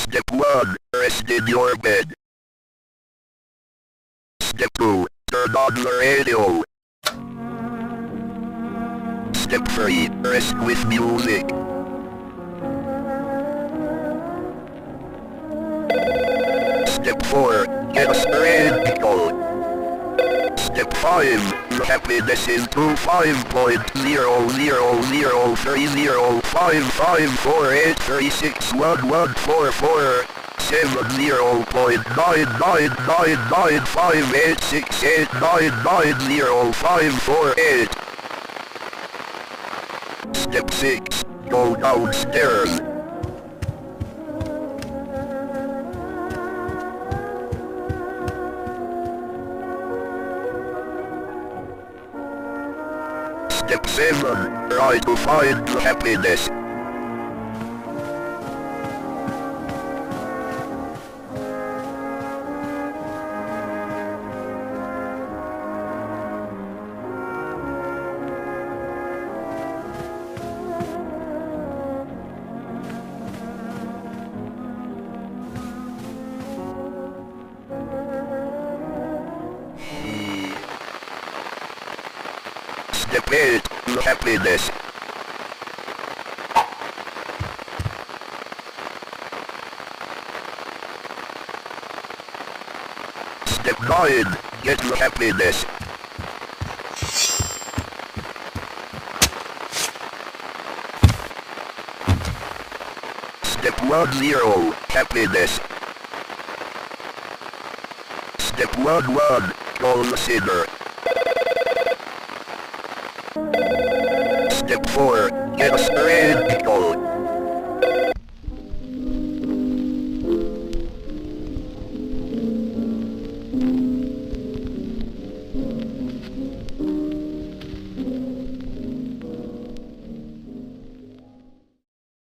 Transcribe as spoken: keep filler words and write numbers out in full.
Step one. Rest in your bed. Step two. Turn on the radio. Step three. Rest with music. Step four. Get a spectacle. Step five. Happiness is two five point zero zero zero three zero five five four eight three six one one four four seven zero point nine nine nine nine five eight six eight nine nine zero five four eight. Step six. Go downstairs. Step seven. Try to find happiness. Step eight. Happiness. Step nine. Get happiness. Step one zero. Happiness. Step one one. Consider. Step four. Get a spectacle.